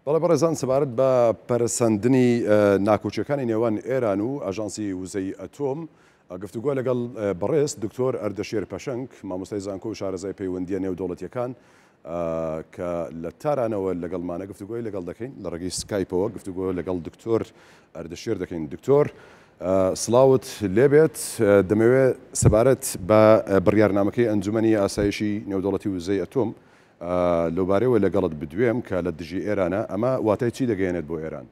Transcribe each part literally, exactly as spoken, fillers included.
بەڵێ بەڕێزان سەبارەت بە پەرسەندنی ناکۆچیەکانی نێوان ئێران و ئاژانسی وزەی ئەتۆم گفتوگۆ لەگەڵ بەڕێز دکتۆر ئەردەشیر پەشەنگ مامۆستای زانکۆ و شارەزای پەیوەندیە نێودەوڵەتیەکان کە لە تارانەوە لەگەڵمانە گفتوگۆی لەگەڵ دەکەین لە ڕێگەی سکایپەوە گفتوگۆ لەگەڵ دکتۆر ئەردەشیر دەکەین. دکتۆر سڵاوت لێبێت، دەمەوێت سەبارەت بە بڕیارنامەکەی ئەنجومەنی ئاسایشی نێودەوڵەتی وزەی ئەتۆم لەوبارەوە لەگەڵت بدوێم کە لە دژی ئێرانە، ئەمە واتای چی دەگەێنێت بۆ ئێران؟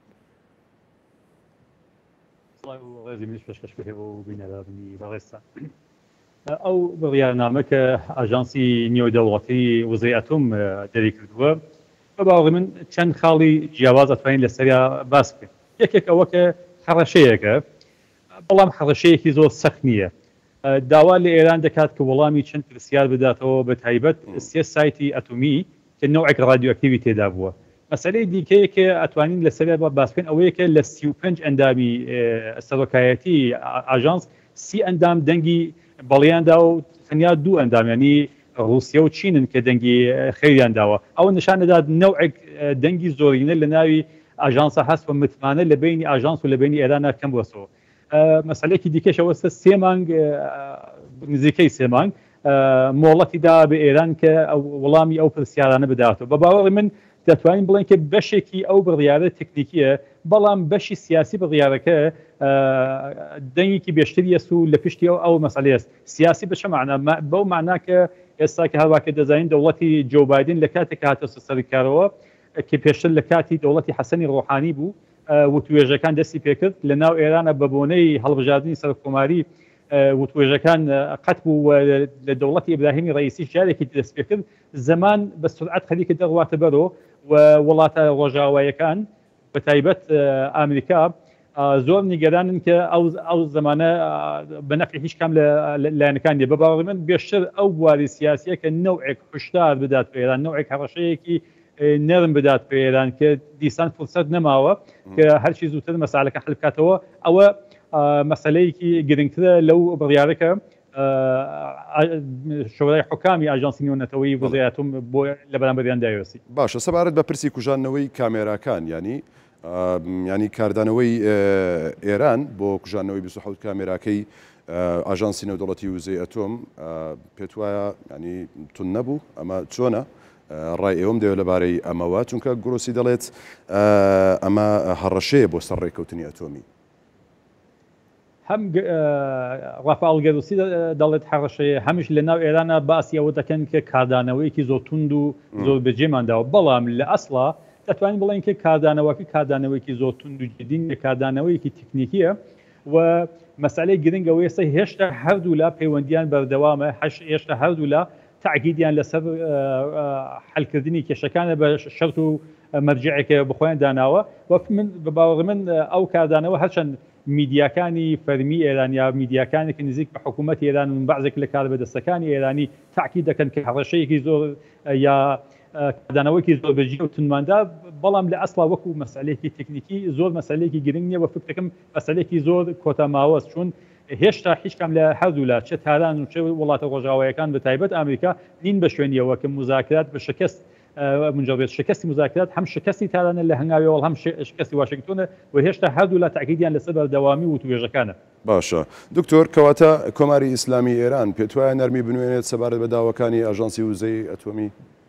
ڕێزی منیش پێشکەش بکەێ بۆ بینەرانی بەڕێستا ئەو بڕیارنامە کە ئاژانسی نێودەوڵەتی وزەی ئەتۆم دەری کردووە بە باوەڕی من چەند خاڵی جیاواز ئەتوانین لەسەریا باس بکەین. یەکێک ئەوە کە حەڕەشەیەکە، بەڵام حەڕەشەیەکی زۆر سەخت نییە. داوا لە ئێران دەکات کە وەڵامی چەند پرسیار بداتەوە بە تایبەت سێ سایتی ئەتۆمی کە نەوعێک ڕادیۆئەکتیڤی تێدا بووە. مەسەلەی دیکەیە کە ئەتوانین لەسەریا باس بکەین ئەوەیە کە لە سی و پێنج ئەندامی سەرۆکایەتی ئاژانس سی ئەندام دەنگی بەڵیاندا و تەنیا دوو ئەندام، ینی رووسیا و چینن کە دەنگی خەیریان داوە. ئەوە نیشان دەدات نەوعێک دەنگی زۆرینە لە ناوی ئاژانسە هەست بە متمانە لە بینی ئاژانس و لە بینی ئێرانە کەم بووەسەوە. مەسەلەیەکی دیکەش ئەوەستە سێ مانگ نزیکەی سێ مانگ مۆڵەتی دا بە ئێران کە وەڵامی ئەو پرسیارانە بداتەوە. بە باوەڕی من دەتوانین بڵێن کە بەشێکی ئەو بڕیارە تکنیکیە، بەڵام بەشی سیاسی بڕیارەکە دەنگێکی بێشتری ئەست و لە پشتی ئەو ئەو مەسەلەی است. سیاسی بەچە معنە؟ بەو معنە کە ئێستا کە هەروەکە دەزانین دەوڵەتی جۆ بایدن لە کاتێک هاتە سەرکارەوە کە پێشتر لە کاتی دەوڵەتی حەسەنی ڕۆحانی بوو وتوێژەکان دەستی پێکرد لە ناو ئێرانە بە بۆنەی هەڵبژاردننی سەرکۆماری وتوێژەکان قەت بوو لە دەوڵەتی ئیبراهیمی ڕئیسی جارێکی دەست پێکرد. زەمان بە سورعەت خەریکە دەڕواتە بەرەوە و وڵاتە ڕۆژاوایەکان بە تایبەت ئەمریکا زۆر نیگەرانن کە ئەو زمانە بە نەفعی هیچ کام لە لایەنەکان دێ. بە باوەڕی من بێشتر ئەو بواری سیاسیە کە نەوعێک هشدار بدات بە ئێران، نەوعێک هەڕەشەیەکی نەرم بدات بە ئێران کە دیسان فرسەت نەماوە کە هەرچی زووتر مەسالەکە حل بکاتەوە. ئەوە مەسەلەیەکی گرنگترە لەو بڕیارەکە شۆرای حکامی ئاژانسی نێونەتەوەی وزەی ئەتۆم بۆ لە بەرامبەریان داوێسی. باشە، سەبارەت بە پرسی کوژانەوەی کامێراکان، ینی ینی کاردانەوەی ئێران بۆ کوژانەوەی بیست و حەوت کامێراکەی ئاژانسی نێودەوڵەتی وزەی ئەتۆم پێت وایە ینی تون نەبوو؟ ئەمە چۆنە؟ ڕای ئێوەم دەوێت لەبارەی ئەمەوە، چونکە گرۆسی دەڵێت ئەمە هەڕەشەیە بۆ سەر ڕێکەوتنی ئەتۆمی. هەم ڕەفاڵ گەروسی دەڵێت هەڕەشەیە، هەمیش لە ناو ئێرانە باسی ئەوە دەکەن کە کاردانەوەیەکی زۆر توند و زۆر بەجێمانداوە، بەڵام لە ئەسڵا دەتوانین بڵێن کە کاردانەوەکە کاردانەوەیەکی زۆر توند و جدین لە کاردانەوەیەکی تکنیکیە و مەسەلەی گرنگەوە ئێستا هێشتا هەردوو لا پەیوەندیان بەردەوامە، هێشتا هەردوو لا تعقیدیان لەسەر حلکردنی کێشەکانە بە شەرت و مەرجعێکە بخۆیان داناوە. وەک من بە باوەڕی من ئەو کاردانەوە هەرچەند میدیاکانی فەرمی ئێران یا میدیاکانێکی نزیک بە حکوومەتی ئێران و بەعزێک لە کاربەدەستەکانی ئێرانی تاکید دەکەن کە هەڕەشەیەکی زۆر یا کاردانەوەیەکی زۆر بەجێ و تونماندا، بەڵام لە ئەسڵا وەکو مەسەلەیەکی تکنیکی زۆر مەسەلەیەکی گرنگ نییە و فکرەکەم مەسەلەیەکی زۆر کۆتەماوەست، چون هێشتا هیچ کام لە هەردوو لا چه تاران و چه وڵاتە ڕۆژاوایەکان بە تایبەت ئەمریکا نین بە شوێنیەوە کە مذاکرات بە شکست منجڕێت. شکستی مذاکرات هەم شکستی تارانە لە هەنگاویەوە هەم شکستی واشنگتۆنە و هێشتا هەردوو لا تاکیدیان لەسەر بەردەوامی وتوێژەکانە. باشە دکتۆر، کەواتە کۆماری ئیسلامی ئێران پێت وایە نەرمی بنوێنێت سەبارەت بە داواکانی ئاژانسی وزەی ئەتۆمی؟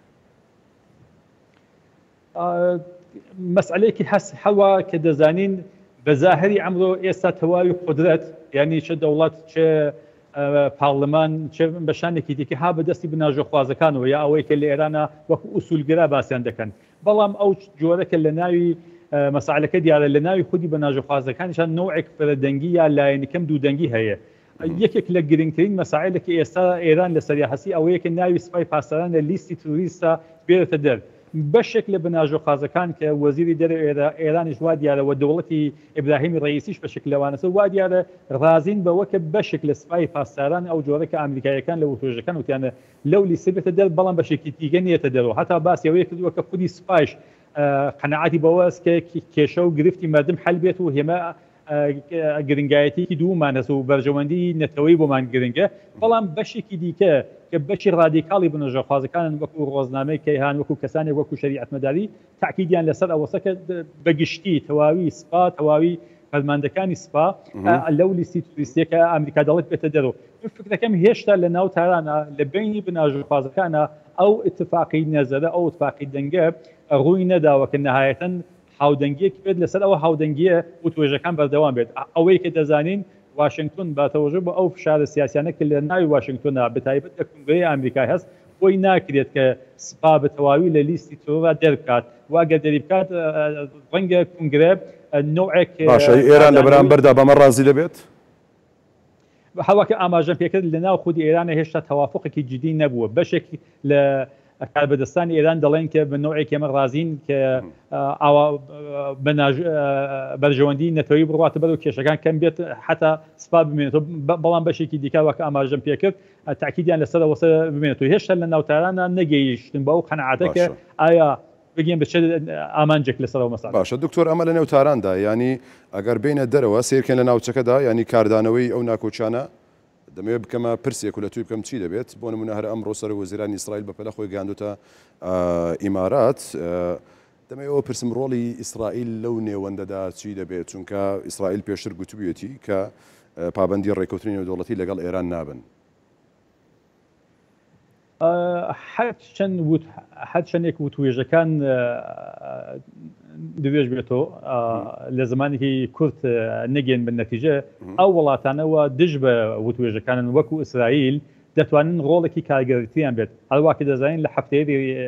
مەسئلەیەکی هەست هەوا کە دەزانین بە زاهری ئەمڕۆ ئێستا تەواوی قودرەت، یعنی چه دەوڵەت چه پارلەمان چه بەشانێکی دیکە ها بەدەستی بناژۆخوازەکانەوە یا ئەوەی کە لە ئێرانە وەکو ئوسولگرا باسییان دەکەن، بەڵام ئەو جۆرەکە لە ناوی مەسائلەکە دیارە لە ناوی خودی بەناژۆخوازەکانیشان نوعێک فرەدەنگی یا لایەنەکەم دوودەنگی هەیە. یەکێک لە گرنگترین مەسائلێکی ئێستا ئێران لە سەریا هەسی ئەوەیە کە ناوی سوپای پاسداران لە لیستی توریستە بێتە دەر. بەشێک لە بناژۆخوازەکان کە وەزیری دەرەوە ئێرانیش وا دیارەوە دەوڵەتی ئیبراهیمی ڕئیسیش بەشێک لەوانەسە وا دیارە ڕازین بەوە کە بەشێک لە سوپای پاسداران ئەو جۆرە کە ئەمریکایەکان لە وتۆژەکان وتیانە لەو لیستە بێتە دەر، بەڵام بەشێکی دیگە نیەتە دەرەوە. هەتا باسی ئەوەیە کردووە کە خودی سوپایش قەنەعاتی بەوە است کە کێشە و گرفتی مردم حل بێت و هێمە گرنگایەتێکی دوومان هەست و بەرژەوەندی نەتەوەی بۆمان گرنگە بەڵام بەشێکی دیکە کە بەشی ڕادیکاڵی بنەژەخوازەکانن وەکو ڕۆزنامەی کەیهان وەکو کەسانێک وەکو شەریعەت مەداری تاکیدیان لەسەر ئەوەسەکە بەگشتی تەواوی سپا تەواوی فەرماندەکانی سپا لەو لیستی توریستیەکە ئەمریکا دەڵێت بێتە دەرەوە فکرەکەم هێشتا لە ناو تارانە لە بینی بناژەخوازەکانە ئەو اتفاقی نەزەرە ئەو اتفاقی دەنگە ڕووی نەداوە کە نەهایەتەن هاودەنگیەکی بێت لەسەر ئەوە هاودەنگیە و توێژەکان بەردەوام بێت ئەوەی کە دەزانین واشنگتن باتەوەژە بۆ ئەو فشارە سیاسیانە کە لە ناوی واشنگتنە بەتایبەت لە کنگرەی ئەمریکای هەست بۆی ناکرێت کە سپا بە تەواوی لە لیستی تۆرا دەربکات واگە دەری بکات ڕەنگە کنگرە نوعێک ئێران لە بەرامبەردا بەمە ڕازی دەبێت هەواکە ئاماژەم پێکرد لە ناو خودی ئێرانە هێشتا تەوافقێکی جدی نەبووە بەشێکی لە کاربەدەستانی ئێران دەڵێن کە بە نوعێک ئێمە ڕازین کە بەرژەوەندی نەتەوەی بڕاتە بەر و کێشەکان کەم بێت حتا سپا بمێنێتەوە بەڵام بەشێکی دیکە وەکە ئاماژەم پێکرد تاکیدیان لەسەر وەسە بمێنێتەوە هێشتا لە ناوتارانە نەگەیشتن بە ئەو قەنەعاتە کە ئایا بگەین بچێت ئامانجێک لەسەرەوە مەساڵ باشە دکتۆر ئەمە لە نێوتاراندا ینی ئەگەر بینە دەرەوە سیرکەن لە ناوچەکەدا ینی کاردانەوەی ئەو ناکۆچانە دەمەوێت بکەمە پرسێک و لە توی بکەم چی دەبێت بۆ نمونە هەر ئەمڕۆ سەر وەزیرانی ئیسرائیل بەپەلە خۆی گاندوتە ئیمارات دەمەوێت پرسم ڕۆڵی ئیسرائیل لەو نێوەندەدا چی دەبێت چونکە ئیسرائیل پێشتر گوتوبیەتی کە پابەندی ڕێکەوتنی نێودوڵەتی لەگەڵ ئێران نابن هەر چەندێک وتوێژەکان دوێژ بێتەوە لە زمانێکی کورت نەگەن بن نەتیجە ئەو وڵاتانەوە دژ بە وتوێژەکانن وەکو ئیسرائیل دەتوانن ڕۆڵێکی کارگەرتیان بێت هەروواکە دەزانین لە هەفتەیە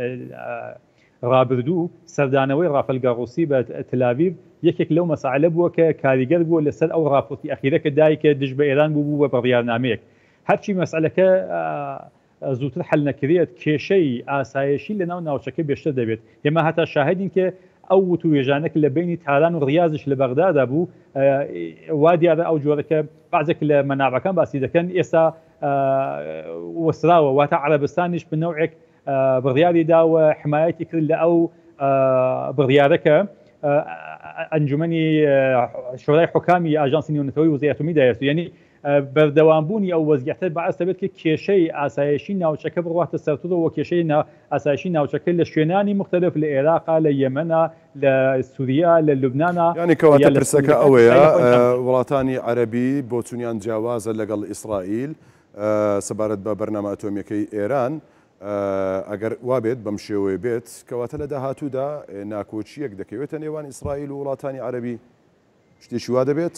ڕابردوو سەردانەوەی ڕافەلگا ڕووسی بە تەلاڤیڤ یەکێک لەو مەسائلە بووە کە کاریگەر بووە لەسەر ئەو راپۆرتی ئەخیرەکە دایکە دژ بە ئێران بوو بە بڕیارنامەیەک هەرچی مەسئلەکە زووتر حل نەکرێت کێشەی ئاسایشی لە ناو ناوچەکە بێشتر دەبێت ئێمە هەتا شاهدین کە ئەو وتوێژانێک لە بینی تالان و ڕیازش لە بەغدادا بوو وا دیارە ئەو جۆرەکە بەعزێک لە مەنابەکان باسی دەکەن ئێستا وەسراوە واتە عەرەبستانیش بنەوعێک بڕیاری داوە حمایەتی کرد لە ئەو بڕیارەکە ئەنجومەنی شۆرای حکامی ئاژانسی نێونەتەوەی وزەی ئەتۆمی دایەوێت یعنی بەردەوامبوونی ئەو وەزیعەتە بەعەز دەبێت کە کێشەی ئاسایشی ناوچەکە بڕواتە سەرتۆرەوە کێشەی ئاسایشی ناوچەکە لە شوێنانی مختلف لە عێراقا لە یەمەنە لە سووریا لە لوبنانە ینی کەواتە پرسەکە ئەوەیە وڵاتانی عەرەبی بۆ چونیان جیاوازە لەگەڵ ئیسرائیل سەبارەت بە بەرنامە ئەتۆمیەکەی ئێران ئەگەر وابێت بەم شێوەیە بێت کەواتە لە داهاتوودا ناکۆچیەک دەکەوێتە نێوان ئیسرائیل و وڵاتانی عەرەبی شتێکی وا دەبێت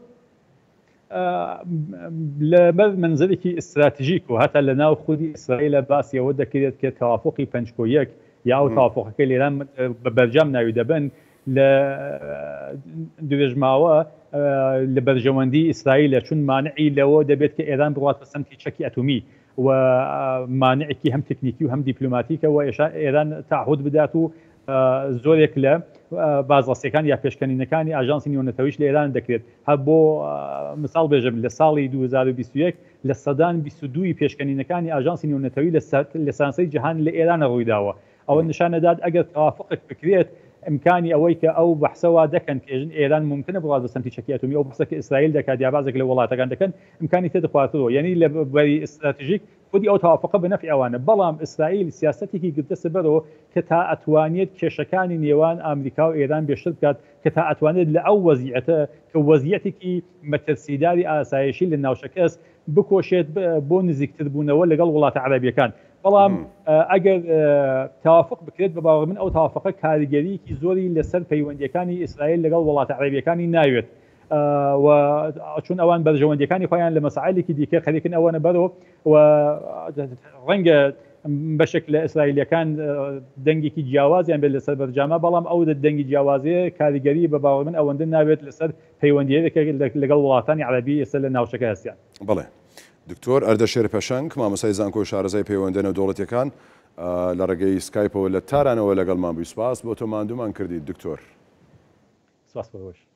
لەبەر منزلێکی ئستراتیژیک و هەتا لە ناو خودی ئیسرائیلە باسیەوە دەکرێت کە تەوافقی پەنجکۆیەک یا ئەو تەوافقەکە لێران بە بەرجام ناوی دەبن لە دوێژماوە لە بەرژەوەندی ئیسرائیلە چون مانعی لەوە دەبێت کە ئێران بڕات بە سەمتی چەکی ئەتۆمی و مانعێکی هەم تکنیکی و هەم دیپلۆماتیکە و ئێران تعهود بدات و زۆرێک لە بازڕاستیەکان یا پێشکەنینەکانی ئاژانسی نێونەتەوەیش لە ئێران دەکرێت هەر بۆ مثال بێژم لە ساڵی دوو هەزار و بیست و یەک لە سەدان بیست و دوو پێشکەنینەکانی ئاژانسی نێونەتەوەی لە سانسەی جیهان لە ئێرانە ڕوویداوە ئەوە نیشانەدات ئەگەر تەوافقێک بکرێت ئیمکانی ئەوەی کە ئەو بەحسەوا دەکەن کێژن ئێران ممکنە بڕات بە سەمتی چەکی ئەتۆمی ئەو بەحسەکە ئیسرائیل دەکات یا بازێک لە وڵاتەکان دەکەن ئیمکانی تێدەخواتەوە یعنی لە بەری ئستراتیژیک خودی ئەو تەوافقە بە نەفعی ئەوانە بەڵام ئیسرائیل سیاسەتێکی گرتە سەبەرەوە کە تا ئەتوانێت کێشەکانی نێوان ئامریکا و ئێران بێشتر بکات کە تا ئەتوانێت لە ئەو وەزیعەتە کە وەزیعەتێکی مەترسیداری ئاسایشی لە ناوچەکەس بکۆشێت بۆ نزیکتر بوونەوە لەگەڵ وڵاتە عەرەبیەکان بەڵام ئەگەر تەوافق بکرێت بە باوەڕ من ئەو تەوافقە کاریگەریەکی زۆری لەسەر پەیوەندیەکانی ئیسرائیل لەگەڵ وڵاتە عەرەبیەکانی ناوێت و چون ئەوان بەرژەوەندیەکانی خۆیان لە مەسائلێکی دیکە خەریکن ئەوەنە بەرەوە و ڕەنگە بەشێک لە ئیسرائیلیەکان دەنگێکی جیاوازیان بێت لەسەر بەرجامە بەڵام ئەو دەنگی جیاوازەیە کاریگەری بە باوەڕ من ئەوەندە ناوێت لەسەر پەیوەندیەکە لەگەڵ وڵاتانی عەرەبی ئێستا لە ناوچەکە هەستیان. بەڵێ دکتۆر ئەردەشێر پەشەنگ مامۆستای زانکۆی شارەزای پەیوەندە نێودوڵەتیەکان لە ڕێگەی سکایپەوە لە تارانەوە لەگەڵمان بووی سپاس بۆ تۆ ماندوومان کردی دکتۆر. سپاس بۆ